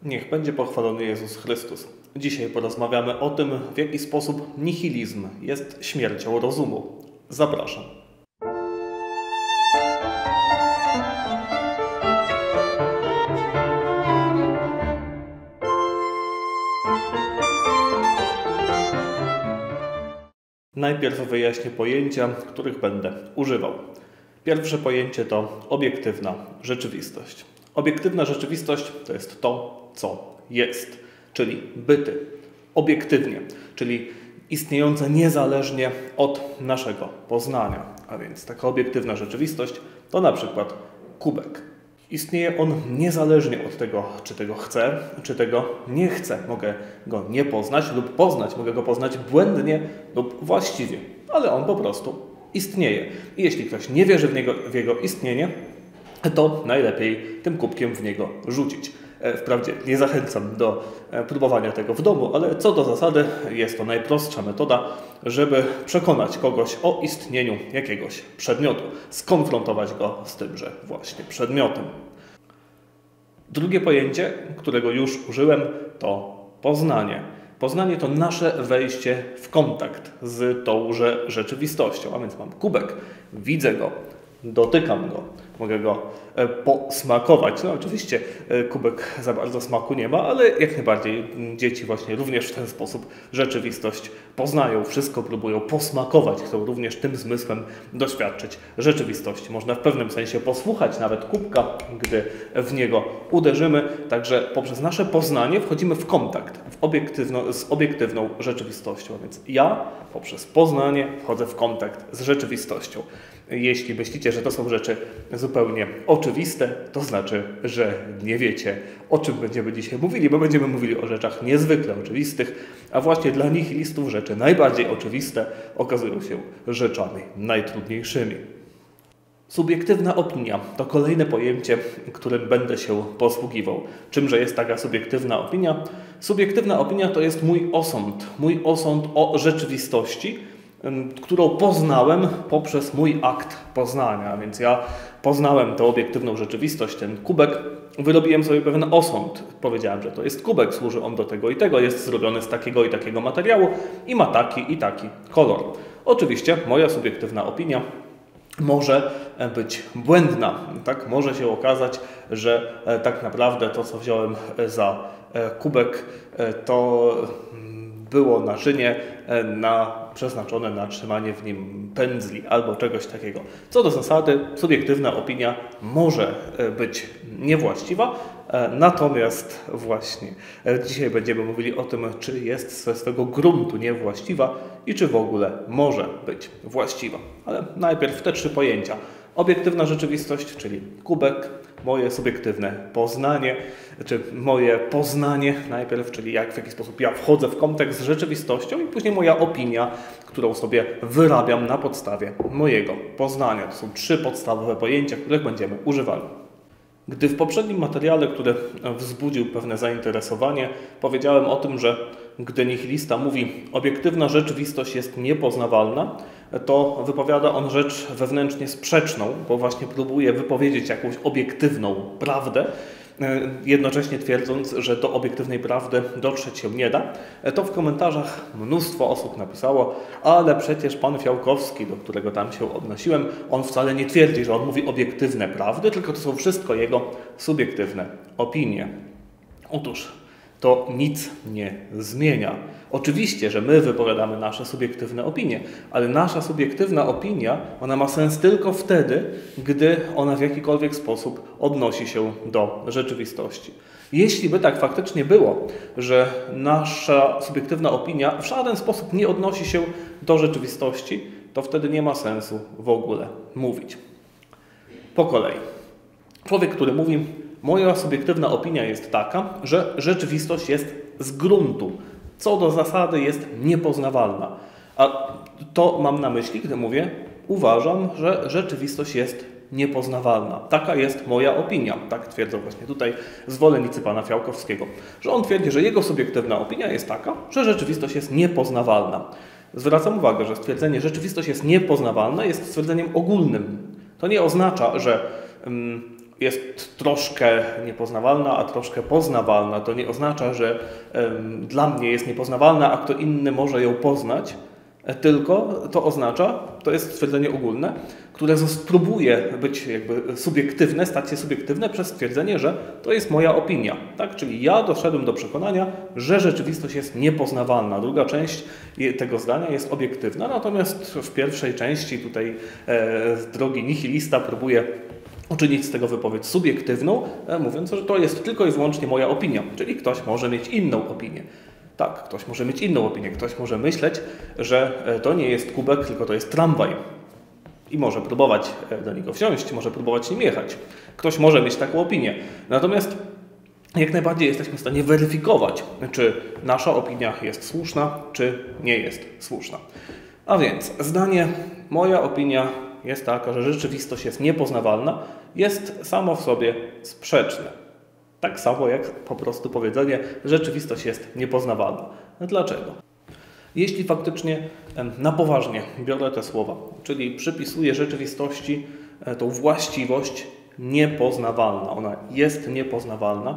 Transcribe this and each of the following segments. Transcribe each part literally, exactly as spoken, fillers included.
Niech będzie pochwalony Jezus Chrystus. Dzisiaj porozmawiamy o tym, w jaki sposób nihilizm jest śmiercią rozumu. Zapraszam. Najpierw wyjaśnię pojęcia, których będę używał. Pierwsze pojęcie to obiektywna rzeczywistość. Obiektywna rzeczywistość to jest to, co jest, czyli byty, obiektywnie, czyli istniejące niezależnie od naszego poznania. A więc taka obiektywna rzeczywistość to na przykład kubek. Istnieje on niezależnie od tego, czy tego chcę, czy tego nie chcę. Mogę go nie poznać lub poznać, mogę go poznać błędnie lub właściwie, ale on po prostu istnieje. I jeśli ktoś nie wierzy w, niego, w jego istnienie, to najlepiej tym kubkiem w niego rzucić. Wprawdzie nie zachęcam do próbowania tego w domu, ale co do zasady jest to najprostsza metoda, żeby przekonać kogoś o istnieniu jakiegoś przedmiotu, skonfrontować go z tymże właśnie przedmiotem. Drugie pojęcie, którego już użyłem, to poznanie. Poznanie to nasze wejście w kontakt z tąże rzeczywistością, a więc mam kubek, widzę go, dotykam go, mogę go posmakować. No oczywiście kubek za bardzo smaku nie ma, ale jak najbardziej dzieci właśnie również w ten sposób rzeczywistość poznają, wszystko próbują posmakować, chcą również tym zmysłem doświadczyć rzeczywistości. Można w pewnym sensie posłuchać nawet kubka, gdy w niego uderzymy. Także poprzez nasze poznanie wchodzimy w kontakt w obiektywno, z obiektywną rzeczywistością. A więc ja poprzez poznanie wchodzę w kontakt z rzeczywistością. Jeśli myślicie, że to są rzeczy zupełnie oczywiste, to znaczy, że nie wiecie, o czym będziemy dzisiaj mówili, bo będziemy mówili o rzeczach niezwykle oczywistych, a właśnie dla nihilistów rzeczy najbardziej oczywiste okazują się rzeczami najtrudniejszymi. Subiektywna opinia to kolejne pojęcie, którym będę się posługiwał. Czymże jest taka subiektywna opinia? Subiektywna opinia to jest mój osąd, mój osąd o rzeczywistości, którą poznałem poprzez mój akt poznania. A więc ja poznałem tę obiektywną rzeczywistość, ten kubek, wyrobiłem sobie pewien osąd. Powiedziałem, że to jest kubek, służy on do tego i tego, jest zrobiony z takiego i takiego materiału i ma taki i taki kolor. Oczywiście moja subiektywna opinia może być błędna. Tak? Może się okazać, że tak naprawdę to, co wziąłem za kubek, to było naczynie na, przeznaczone na trzymanie w nim pędzli albo czegoś takiego. Co do zasady, subiektywna opinia może być niewłaściwa, natomiast właśnie dzisiaj będziemy mówili o tym, czy jest ze swego gruntu niewłaściwa i czy w ogóle może być właściwa. Ale najpierw te trzy pojęcia. Obiektywna rzeczywistość, czyli kubek, moje subiektywne poznanie, czy moje poznanie najpierw, czyli jak, w jaki sposób ja wchodzę w kontakt z rzeczywistością i później moja opinia, którą sobie wyrabiam na podstawie mojego poznania. To są trzy podstawowe pojęcia, których będziemy używali. Gdy w poprzednim materiale, który wzbudził pewne zainteresowanie, powiedziałem o tym, że gdy nihilista mówi, obiektywna rzeczywistość jest niepoznawalna, to wypowiada on rzecz wewnętrznie sprzeczną, bo właśnie próbuje wypowiedzieć jakąś obiektywną prawdę, jednocześnie twierdząc, że do obiektywnej prawdy dotrzeć się nie da. To w komentarzach mnóstwo osób napisało, ale przecież pan Fiałkowski, do którego tam się odnosiłem, on wcale nie twierdzi, że on mówi obiektywne prawdy, tylko to są wszystko jego subiektywne opinie. Otóż to nic nie zmienia. Oczywiście, że my wypowiadamy nasze subiektywne opinie, ale nasza subiektywna opinia, ona ma sens tylko wtedy, gdy ona w jakikolwiek sposób odnosi się do rzeczywistości. Jeśli by tak faktycznie było, że nasza subiektywna opinia w żaden sposób nie odnosi się do rzeczywistości, to wtedy nie ma sensu w ogóle mówić. Po kolei. Człowiek, który mówi, moja subiektywna opinia jest taka, że rzeczywistość jest z gruntu, co do zasady jest niepoznawalna. A to mam na myśli, gdy mówię, uważam, że rzeczywistość jest niepoznawalna. Taka jest moja opinia. Tak twierdzą właśnie tutaj zwolennicy pana Fiałkowskiego. Że on twierdzi, że jego subiektywna opinia jest taka, że rzeczywistość jest niepoznawalna. Zwracam uwagę, że stwierdzenie rzeczywistość jest niepoznawalna jest stwierdzeniem ogólnym. To nie oznacza, że um, jest troszkę niepoznawalna, a troszkę poznawalna. To nie oznacza, że um, dla mnie jest niepoznawalna, a kto inny może ją poznać, tylko to oznacza, to jest stwierdzenie ogólne, które spróbuje być jakby subiektywne, stać się subiektywne przez stwierdzenie, że to jest moja opinia. Tak? Czyli ja doszedłem do przekonania, że rzeczywistość jest niepoznawalna. Druga część tego zdania jest obiektywna, natomiast w pierwszej części tutaj e, z drogi nihilista próbuje uczynić z tego wypowiedź subiektywną, e, mówiąc, że to jest tylko i wyłącznie moja opinia, czyli ktoś może mieć inną opinię. Tak, ktoś może mieć inną opinię, ktoś może myśleć, że to nie jest kubek, tylko to jest tramwaj. I może próbować do niego wsiąść, może próbować nim jechać. Ktoś może mieć taką opinię. Natomiast jak najbardziej jesteśmy w stanie weryfikować, czy nasza opinia jest słuszna, czy nie jest słuszna. A więc zdanie, moja opinia jest taka, że rzeczywistość jest niepoznawalna, jest samo w sobie sprzeczne. Tak samo jak po prostu powiedzenie, rzeczywistość jest niepoznawalna. Dlaczego? Jeśli faktycznie na poważnie biorę te słowa, czyli przypisuję rzeczywistości tą właściwość niepoznawalna, ona jest niepoznawalna.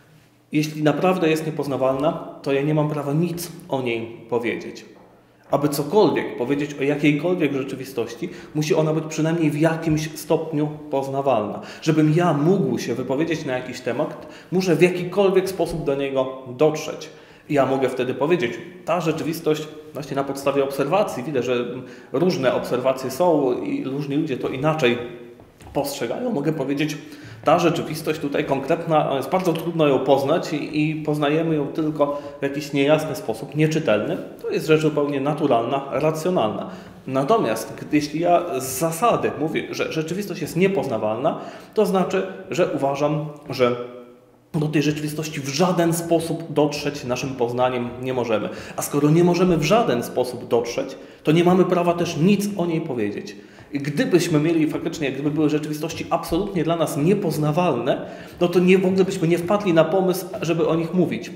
Jeśli naprawdę jest niepoznawalna, to ja nie mam prawa nic o niej powiedzieć. Aby cokolwiek powiedzieć o jakiejkolwiek rzeczywistości, musi ona być przynajmniej w jakimś stopniu poznawalna. Żebym ja mógł się wypowiedzieć na jakiś temat, muszę w jakikolwiek sposób do niego dotrzeć. I ja mogę wtedy powiedzieć, ta rzeczywistość właśnie na podstawie obserwacji, widać, że różne obserwacje są i różni ludzie to inaczej postrzegają. Mogę powiedzieć, ta rzeczywistość tutaj konkretna, jest bardzo trudno ją poznać i, i poznajemy ją tylko w jakiś niejasny sposób, nieczytelny. To jest rzecz zupełnie naturalna, racjonalna. Natomiast gdy, jeśli ja z zasady mówię, że rzeczywistość jest niepoznawalna, to znaczy, że uważam, że do tej rzeczywistości w żaden sposób dotrzeć naszym poznaniem nie możemy. A skoro nie możemy w żaden sposób dotrzeć, to nie mamy prawa też nic o niej powiedzieć. I gdybyśmy mieli faktycznie, gdyby były rzeczywistości absolutnie dla nas niepoznawalne, no to nie, w ogóle byśmy nie wpadli na pomysł, żeby o nich mówić.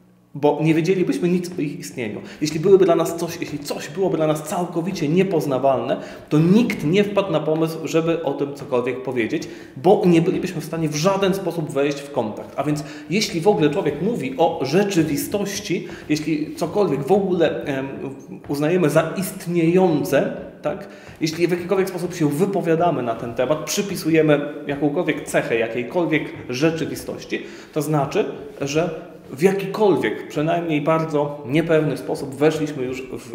Bo nie wiedzielibyśmy nic o ich istnieniu. Jeśli byłyby dla nas coś, jeśli coś byłoby dla nas całkowicie niepoznawalne, to nikt nie wpadł na pomysł, żeby o tym cokolwiek powiedzieć, bo nie bylibyśmy w stanie w żaden sposób wejść w kontakt. A więc jeśli w ogóle człowiek mówi o rzeczywistości, jeśli cokolwiek w ogóle um, uznajemy za istniejące, tak? Jeśli w jakikolwiek sposób się wypowiadamy na ten temat, przypisujemy jakąkolwiek cechę jakiejkolwiek rzeczywistości, to znaczy, że w jakikolwiek, przynajmniej bardzo niepewny sposób weszliśmy już w,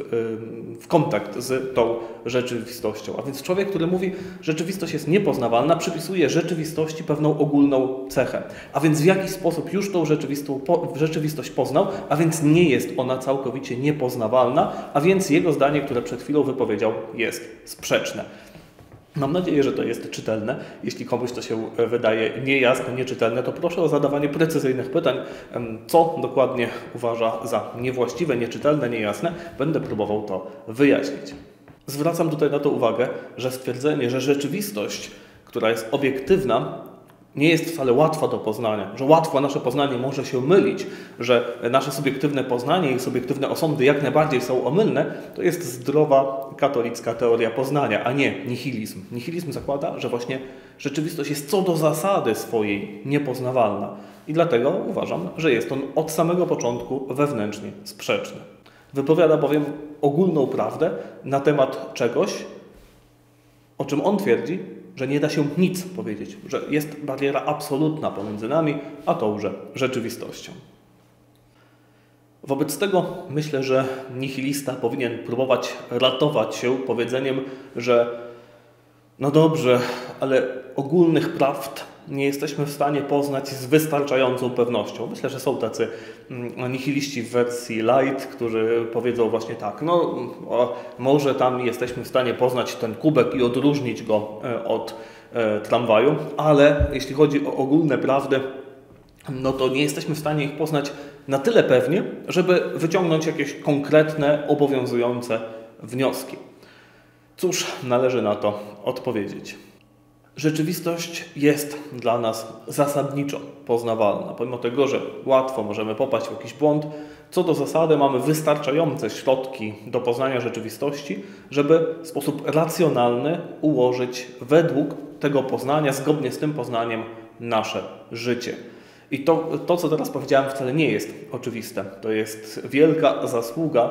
w kontakt z tą rzeczywistością. A więc człowiek, który mówi, że rzeczywistość jest niepoznawalna, przypisuje rzeczywistości pewną ogólną cechę. A więc w jakiś sposób już tą rzeczywistość poznał, a więc nie jest ona całkowicie niepoznawalna, a więc jego zdanie, które przed chwilą wypowiedział, jest sprzeczne. Mam nadzieję, że to jest czytelne. Jeśli komuś to się wydaje niejasne, nieczytelne, to proszę o zadawanie precyzyjnych pytań, co dokładnie uważa za niewłaściwe, nieczytelne, niejasne. Będę próbował to wyjaśnić. Zwracam tutaj na to uwagę, że stwierdzenie, że rzeczywistość, która jest obiektywna, nie jest wcale łatwa do poznania, że łatwo nasze poznanie może się mylić, że nasze subiektywne poznanie i subiektywne osądy jak najbardziej są omylne, to jest zdrowa katolicka teoria poznania, a nie nihilizm. Nihilizm zakłada, że właśnie rzeczywistość jest co do zasady swojej niepoznawalna i dlatego uważam, że jest on od samego początku wewnętrznie sprzeczny. Wypowiada bowiem ogólną prawdę na temat czegoś, o czym on twierdzi, że nie da się nic powiedzieć, że jest bariera absolutna pomiędzy nami a tąże rzeczywistością. Wobec tego myślę, że nihilista powinien próbować ratować się powiedzeniem, że no dobrze, ale ogólnych prawd nie jesteśmy w stanie poznać z wystarczającą pewnością. Myślę, że są tacy nihiliści w wersji light, którzy powiedzą właśnie tak, no o, może tam jesteśmy w stanie poznać ten kubek i odróżnić go od e, tramwaju, ale jeśli chodzi o ogólne prawdy, no to nie jesteśmy w stanie ich poznać na tyle pewnie, żeby wyciągnąć jakieś konkretne, obowiązujące wnioski. Cóż należy na to odpowiedzieć? Rzeczywistość jest dla nas zasadniczo poznawalna. Pomimo tego, że łatwo możemy popaść w jakiś błąd, co do zasady mamy wystarczające środki do poznania rzeczywistości, żeby w sposób racjonalny ułożyć według tego poznania, zgodnie z tym poznaniem, nasze życie. I to, to, co teraz powiedziałem, wcale nie jest oczywiste. To jest wielka zasługa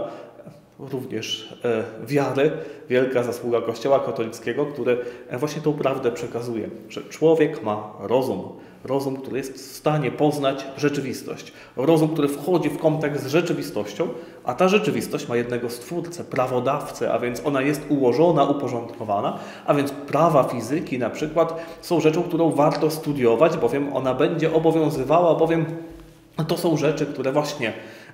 również e, wiary, wielka zasługa Kościoła katolickiego, który właśnie tą prawdę przekazuje, że człowiek ma rozum, rozum, który jest w stanie poznać rzeczywistość, rozum, który wchodzi w kontakt z rzeczywistością, a ta rzeczywistość ma jednego stwórcę, prawodawcę, a więc ona jest ułożona, uporządkowana, a więc prawa fizyki na przykład są rzeczą, którą warto studiować, bowiem ona będzie obowiązywała, bowiem to są rzeczy, które właśnie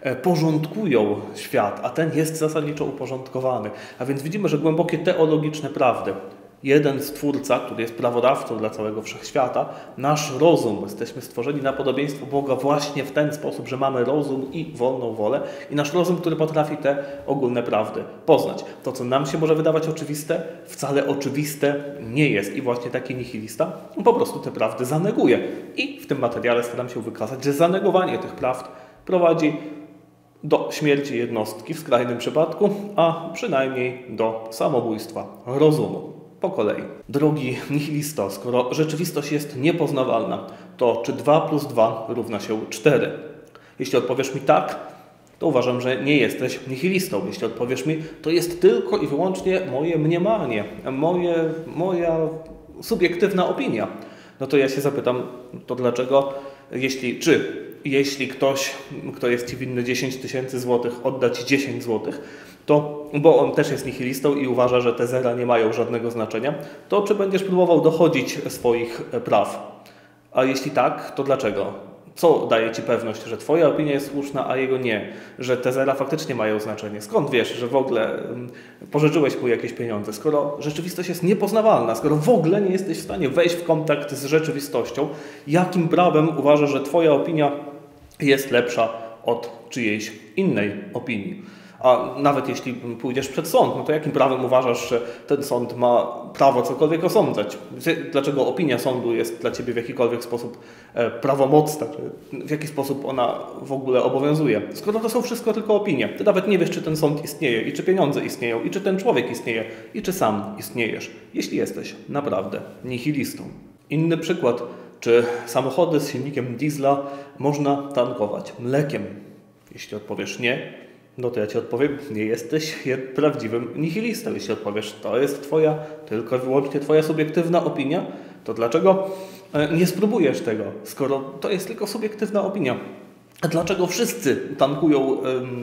porządkują świat, a ten jest zasadniczo uporządkowany. A więc widzimy, że głębokie teologiczne prawdy. Jeden Stwórca, który jest prawodawcą dla całego wszechświata, nasz rozum, jesteśmy stworzeni na podobieństwo Boga właśnie w ten sposób, że mamy rozum i wolną wolę i nasz rozum, który potrafi te ogólne prawdy poznać. To, co nam się może wydawać oczywiste, wcale oczywiste nie jest i właśnie taki nihilista po prostu te prawdy zaneguje. I w tym materiale staram się wykazać, że zanegowanie tych prawd prowadzi do śmierci jednostki w skrajnym przypadku, a przynajmniej do samobójstwa rozumu. Po kolei. Drogi nihilisto, skoro rzeczywistość jest niepoznawalna, to czy dwa plus dwa równa się cztery? Jeśli odpowiesz mi tak, to uważam, że nie jesteś nihilistą. Jeśli odpowiesz mi, to jest tylko i wyłącznie moje mniemanie, moje, moja subiektywna opinia, no to ja się zapytam, to dlaczego, jeśli, czy jeśli ktoś, kto jest Ci winny dziesięć tysięcy złotych, odda Ci dziesięć złotych, to, bo on też jest nihilistą i uważa, że te zera nie mają żadnego znaczenia, to czy będziesz próbował dochodzić swoich praw? A jeśli tak, to dlaczego? Co daje Ci pewność, że Twoja opinia jest słuszna, a jego nie? Że te zera faktycznie mają znaczenie? Skąd wiesz, że w ogóle pożyczyłeś mu jakieś pieniądze? Skoro rzeczywistość jest niepoznawalna, skoro w ogóle nie jesteś w stanie wejść w kontakt z rzeczywistością, jakim prawem uważasz, że Twoja opinia jest lepsza od czyjejś innej opinii? A nawet jeśli pójdziesz przed sąd, no to jakim prawem uważasz, że ten sąd ma prawo cokolwiek osądzać? Dlaczego opinia sądu jest dla Ciebie w jakikolwiek sposób prawomocna? Czy w jaki sposób ona w ogóle obowiązuje? Skoro to są wszystko tylko opinie. Ty nawet nie wiesz, czy ten sąd istnieje, i czy pieniądze istnieją, i czy ten człowiek istnieje, i czy sam istniejesz, jeśli jesteś naprawdę nihilistą. Inny przykład. Czy samochody z silnikiem diesla można tankować mlekiem? Jeśli odpowiesz nie, no to ja Ci odpowiem, nie jesteś prawdziwym nihilistą. Jeśli odpowiesz, to jest Twoja, tylko i wyłącznie Twoja subiektywna opinia, to dlaczego nie spróbujesz tego, skoro to jest tylko subiektywna opinia? A dlaczego wszyscy tankują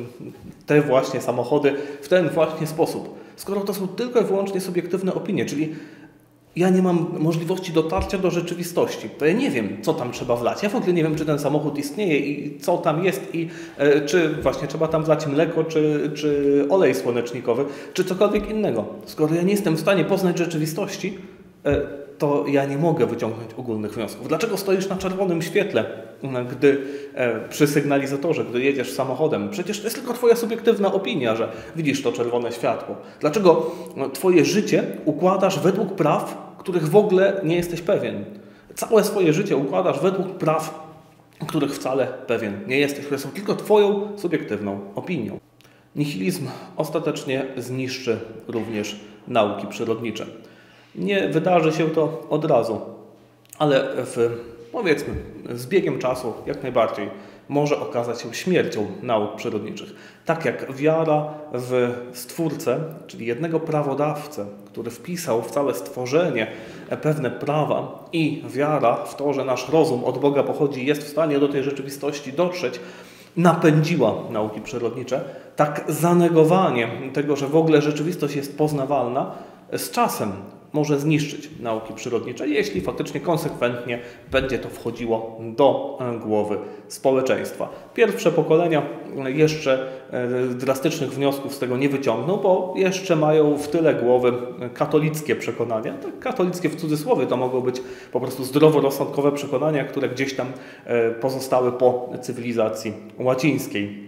te właśnie samochody w ten właśnie sposób? Skoro to są tylko i wyłącznie subiektywne opinie, czyli ja nie mam możliwości dotarcia do rzeczywistości, to ja nie wiem, co tam trzeba wlać. Ja w ogóle nie wiem, czy ten samochód istnieje i co tam jest i e, czy właśnie trzeba tam wlać mleko, czy, czy olej słonecznikowy, czy cokolwiek innego. Skoro ja nie jestem w stanie poznać rzeczywistości, e, to ja nie mogę wyciągnąć ogólnych wniosków. Dlaczego stoisz na czerwonym świetle, gdy e, przy sygnalizatorze, gdy jedziesz samochodem? Przecież to jest tylko Twoja subiektywna opinia, że widzisz to czerwone światło. Dlaczego no, Twoje życie układasz według praw, których w ogóle nie jesteś pewien? Całe swoje życie układasz według praw, których wcale pewien nie jesteś, które są tylko Twoją subiektywną opinią. Nihilizm ostatecznie zniszczy również nauki przyrodnicze. Nie wydarzy się to od razu, ale w, powiedzmy, z biegiem czasu jak najbardziej może okazać się śmiercią nauk przyrodniczych. Tak jak wiara w Stwórcę, czyli jednego prawodawcę, który wpisał w całe stworzenie pewne prawa, i wiara w to, że nasz rozum od Boga pochodzi i jest w stanie do tej rzeczywistości dotrzeć, napędziła nauki przyrodnicze, tak zanegowanie tego, że w ogóle rzeczywistość jest poznawalna, z czasem może zniszczyć nauki przyrodnicze, jeśli faktycznie konsekwentnie będzie to wchodziło do głowy społeczeństwa. Pierwsze pokolenia jeszcze drastycznych wniosków z tego nie wyciągną, bo jeszcze mają w tyle głowy katolickie przekonania. Tak, katolickie w cudzysłowie, to mogą być po prostu zdroworozsądkowe przekonania, które gdzieś tam pozostały po cywilizacji łacińskiej.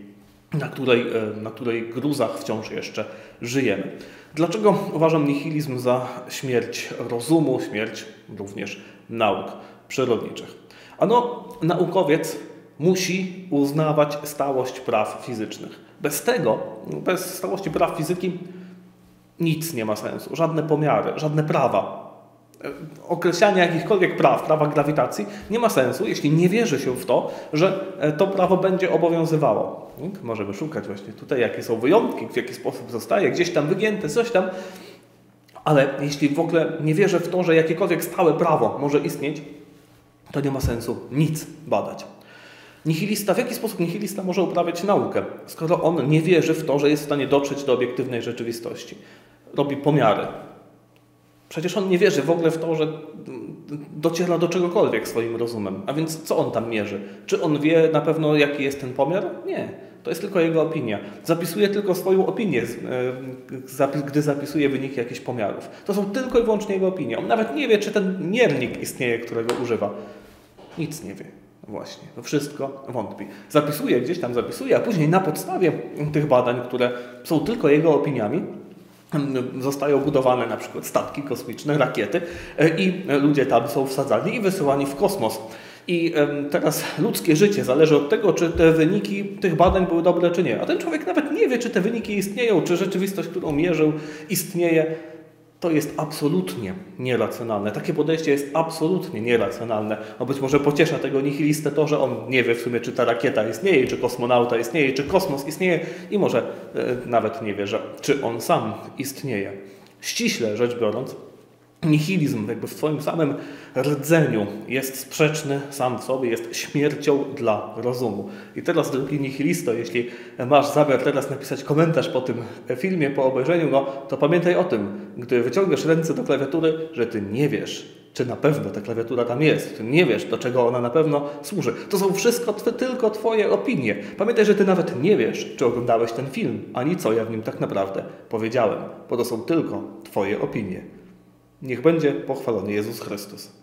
na której, na której gruzach wciąż jeszcze żyjemy. Dlaczego uważam nihilizm za śmierć rozumu, śmierć również nauk przyrodniczych? Ano, naukowiec musi uznawać stałość praw fizycznych. Bez tego, bez stałości praw fizyki nic nie ma sensu. Żadne pomiary, żadne prawa. Określanie jakichkolwiek praw, prawa grawitacji nie ma sensu, jeśli nie wierzy się w to, że to prawo będzie obowiązywało. Możemy szukać właśnie tutaj, jakie są wyjątki, w jaki sposób zostaje, gdzieś tam wygięte, coś tam. Ale jeśli w ogóle nie wierzę w to, że jakiekolwiek stałe prawo może istnieć, to nie ma sensu nic badać. Nihilista, w jaki sposób nihilista może uprawiać naukę, skoro on nie wierzy w to, że jest w stanie dotrzeć do obiektywnej rzeczywistości? Robi pomiary. Przecież on nie wierzy w ogóle w to, że dociera do czegokolwiek swoim rozumem. A więc co on tam mierzy? Czy on wie na pewno, jaki jest ten pomiar? Nie. To jest tylko jego opinia. Zapisuje tylko swoją opinię, gdy zapisuje wyniki jakichś pomiarów. To są tylko i wyłącznie jego opinie. On nawet nie wie, czy ten miernik istnieje, którego używa. Nic nie wie. Właśnie. To wszystko wątpi. Zapisuje, gdzieś tam zapisuje, a później na podstawie tych badań, które są tylko jego opiniami, zostają budowane na przykład statki kosmiczne, rakiety i ludzie tam są wsadzani i wysyłani w kosmos. I teraz ludzkie życie zależy od tego, czy te wyniki tych badań były dobre, czy nie. A ten człowiek nawet nie wie, czy te wyniki istnieją, czy rzeczywistość, którą mierzył, istnieje. To jest absolutnie nieracjonalne. Takie podejście jest absolutnie nieracjonalne. No być może pociesza tego nihilistę to, że on nie wie w sumie, czy ta rakieta istnieje, czy kosmonauta istnieje, czy kosmos istnieje i może e, nawet nie wie, że, czy on sam istnieje. Ściśle rzecz biorąc, nihilizm jakby w swoim samym rdzeniu jest sprzeczny sam w sobie, jest śmiercią dla rozumu. I teraz, drogi nihilisto, jeśli masz zamiar teraz napisać komentarz po tym filmie, po obejrzeniu go, to pamiętaj o tym, gdy wyciągasz ręce do klawiatury, że ty nie wiesz, czy na pewno ta klawiatura tam jest. Ty nie wiesz, do czego ona na pewno służy. To są wszystko tw- tylko twoje opinie. Pamiętaj, że ty nawet nie wiesz, czy oglądałeś ten film, ani co ja w nim tak naprawdę powiedziałem, bo to są tylko twoje opinie. Niech będzie pochwalony Jezus Chrystus.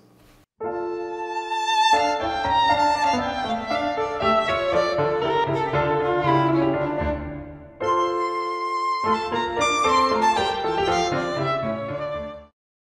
Thank you.